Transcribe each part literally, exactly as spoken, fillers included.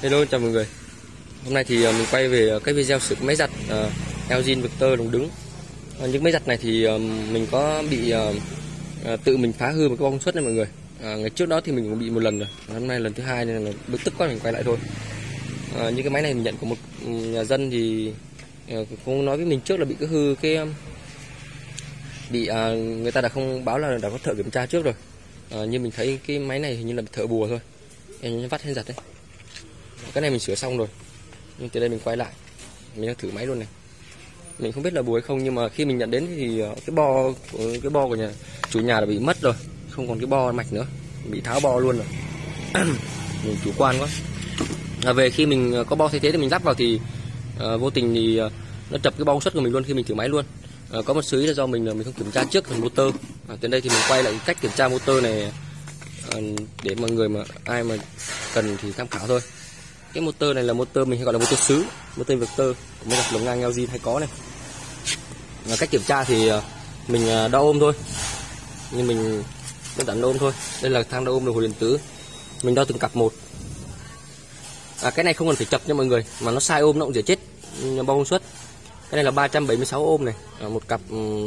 Hello, chào mọi người. Hôm nay thì mình quay về cái video sửa máy giặt uh, eo zin Victor lồng đứng. Uh, những máy giặt này thì uh, mình có bị uh, uh, tự mình phá hư một cái bong suất này mọi người. Uh, ngày trước đó thì mình cũng bị một lần rồi, hôm nay lần thứ hai nên là bực tức quá mình quay lại thôi. Uh, như cái máy này mình nhận của một nhà dân thì uh, cũng nói với mình trước là bị cái hư cái um, bị uh, người ta đã không báo là đã có thợ kiểm tra trước rồi. Uh, như mình thấy cái máy này hình như là thợ bùa thôi, em vắt hết giặt đấy. Cái này mình sửa xong rồi, nhưng từ đây mình quay lại mình đang thử máy luôn này. Mình không biết là bùa hay không, nhưng mà khi mình nhận đến thì cái bo của cái bo của nhà chủ nhà đã bị mất rồi, không còn cái bo mạch nữa, bị tháo bo luôn rồi. Mình chủ quan quá. À, về khi mình có bo thay thế thì mình lắp vào thì à, vô tình thì à, nó chập cái bong suất của mình luôn khi mình thử máy luôn. À, có một số ý là do mình là mình không kiểm tra trước phần motor. À, tới đây thì mình quay lại cách kiểm tra motor này à, để mọi người mà ai mà cần thì tham khảo thôi. Cái motor này là motor mình hay gọi là motor sứ, motor Victor mới gặp lồng ngang eo zin hay có này. À, cách kiểm tra thì mình đo ôm thôi, nhưng mình đơn giản ôm thôi. Đây là thang đo ôm đồng hồ điện tử, mình đo từng cặp một. À, cái này không cần phải chập nha mọi người, mà nó sai ôm nó cũng dễ chết bong suất. Cái này là ba trăm bảy mươi sáu ôm này, à, một cặp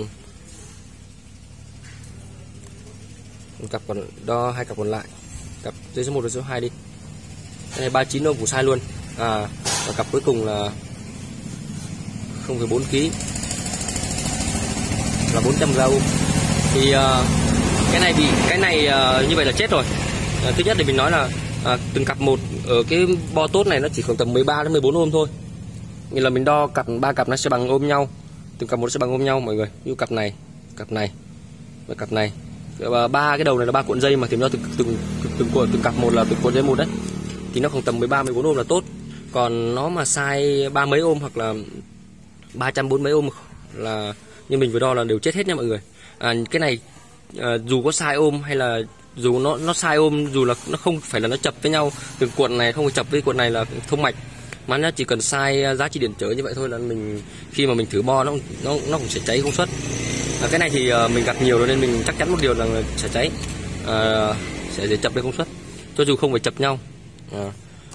một cặp còn đo hai cặp còn lại, cặp dây số một và số hai đi. Cái này ba mươi chín ôm cũng sai luôn. À, và cặp cuối cùng là không phẩy bốn ki lô gam là bốn trăm gram ôm. Thì uh, cái này bị cái này uh, như vậy là chết rồi. Uh, thứ nhất thì mình nói là uh, từng cặp một ở cái bo tốt này nó chỉ khoảng tầm mười ba đến mười bốn ôm thôi. Như là mình đo cặp ba cặp nó sẽ bằng ôm nhau, từng cặp một sẽ bằng ôm nhau mọi người. Như cặp này, cặp này và cặp này. Và ba cái đầu này là ba cuộn dây mà, thì do từng từng từng cuộn từng cặp một là từng cuộn dây một đấy. Thì nó khoảng tầm mười ba mười bốn ôm là tốt. Còn nó mà sai ba mấy ôm hoặc là ba trăm bốn mấy ôm là như mình vừa đo là đều chết hết nha mọi người. À, cái này à, dù có sai ôm hay là dù nó nó sai ôm, dù là nó không phải là nó chập với nhau, từng cuộn này không phải chập với cuộn này là thông mạch, mà nó chỉ cần sai giá trị điện trở như vậy thôi là mình khi mà mình thử bo nó nó nó cũng sẽ cháy công suất. À, cái này thì à, mình gặp nhiều rồi nên mình chắc chắn một điều là sẽ cháy, à, sẽ để chập với công suất cho dù không phải chập nhau. À.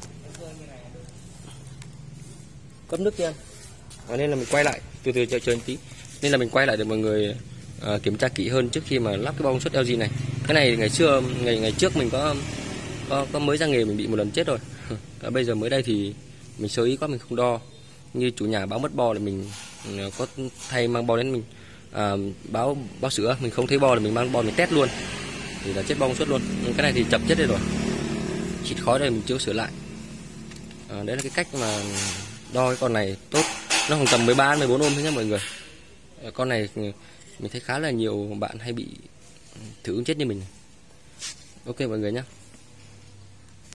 Cấp nước cho em. À, nên là mình quay lại từ từ chờ chờ một tí, nên là mình quay lại để mọi người à, kiểm tra kỹ hơn trước khi mà lắp cái bong suất eo zin này. Cái này ngày xưa ngày ngày trước mình có có, có mới ra nghề mình bị một lần chết rồi. À, bây giờ mới đây thì mình sơ ý quá mình không đo, như chủ nhà báo mất bo là mình có thay mang bo đến mình à, báo báo sửa, mình không thấy bo là mình mang bo mình test luôn thì là chết bong suất luôn. Cái này thì chập chết đây rồi, xịt khói đây mình chưa sửa lại. À, đấy là cái cách mà đo cái con này tốt, nó khoảng tầm mười ba mười bốn ôm thôi nhé mọi người. À, con này mình thấy khá là nhiều bạn hay bị thử chết như mình. Ok mọi người nhé.